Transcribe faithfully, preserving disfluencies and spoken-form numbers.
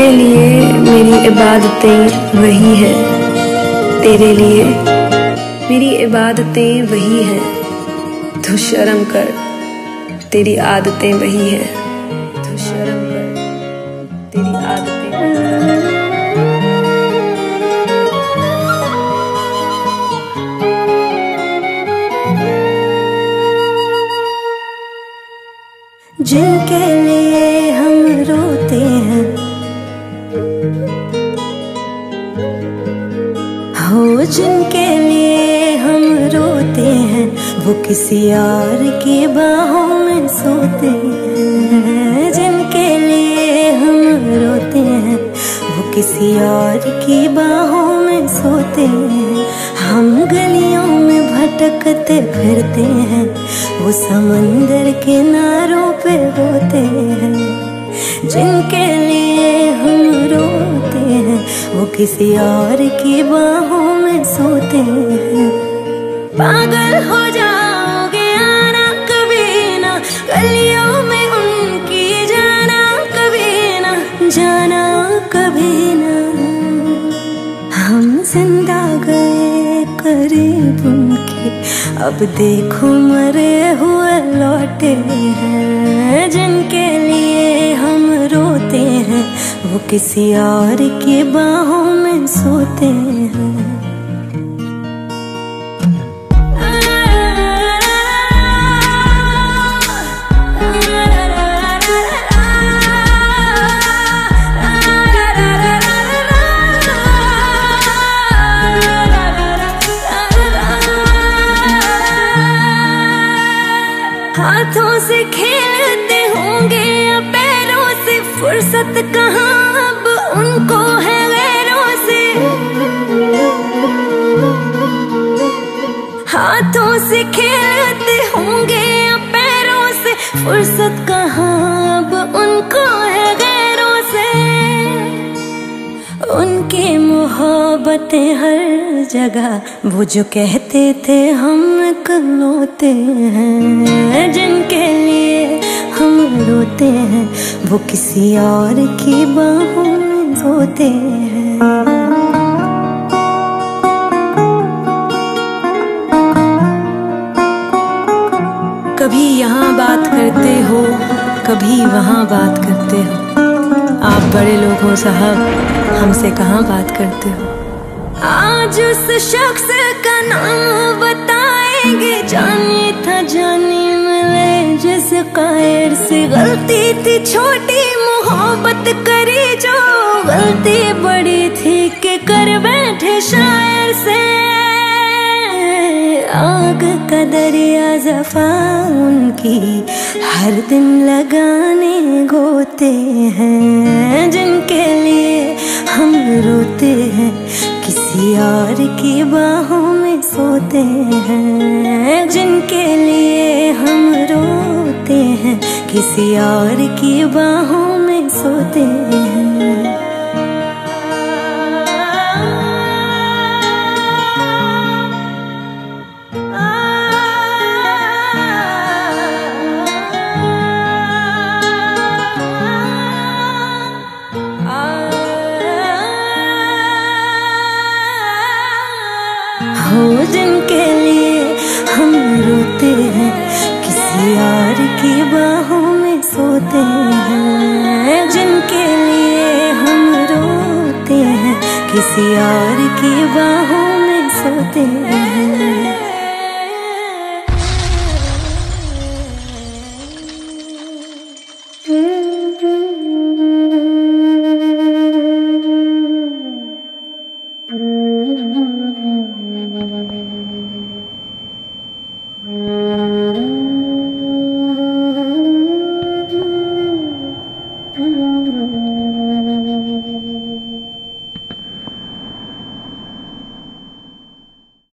जिनके लिए मेरी इबादतें वही है, तेरे लिए मेरी इबादतें वही है। तू शर्म कर, तेरी आदतें वही है। तू शर्म कर, तेरी आदतें वही है। जिनके लिए हम रोते हैं, हो जिनके लिए हम रोते हैं, वो किसी और की बाहों में सोते हैं। जिनके लिए हम रोते हैं, वो किसी और की बाहों में सोते हैं। हम गलियों में भटकते फिरते हैं, वो समंदर किनारों पे रोते हैं। जिनके लिए हम रोते हैं, वो किसी और की बाहों में सोते हैं। पागल हो जाओगे आना कभी ना, गलियों में उनकी जाना कभी ना, जाना कभी ना। हम जिंदा गए करीब उनके, अब देखो मरे हुए लौटे हैं। जिनके लिए हम रोते हैं, वो किसी और की बाहों में सोते हैं। हाथों से खेलते होंगे या पैरों से, फुर्सत कहाँ अब उनको है गैरों से। हाथों से खेलते होंगे या पैरों से, फुर्सत कहाँ अब उनको है गैरों से। उनकी मोहब्बतें हर जगह, वो जो कहते थे हम इकलौते हैं। जिनके लिए हम रोते हैं, वो किसी और की बाहों में सोते हैं। कभी यहाँ बात करते हो, कभी वहाँ बात करते हो। आप बड़े लोग हो साहब, हमसे कहाँ बात करते हो। आज उस शख्स का नाम बताएंगे, जानी था जानी मिले जिस कायर से। गलती थी छोटी मोहब्बत करी जो, गलती बड़ी थी कि कर बैठे शायर से। आग का दरिया जफा उनकी, हर दिन लगाने गोते हैं। जिनके लिए हम रोते हैं, किसी और की बाहों में सोते हैं। जिनके लिए हम रोते हैं, किसी और की बाहों में सोते हैं। हो जिनके लिए हम रोते हैं, किसी और की बाहों में सोते हैं। जिनके लिए हम रोते हैं, किसी और की बाहों में सोते हैं।